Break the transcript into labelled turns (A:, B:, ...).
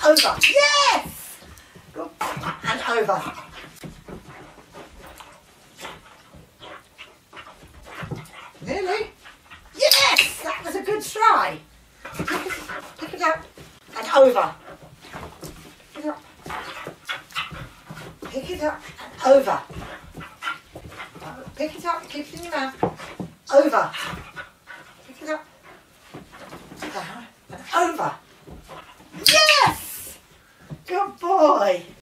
A: over. Yes! Good. And over. Nearly. Yes! That was a good try. Pick it up and over. Pick it up. Pick it up and over. Pick it up, keep it in your mouth. Over. Pick it up. Down and over. Yes! Good boy.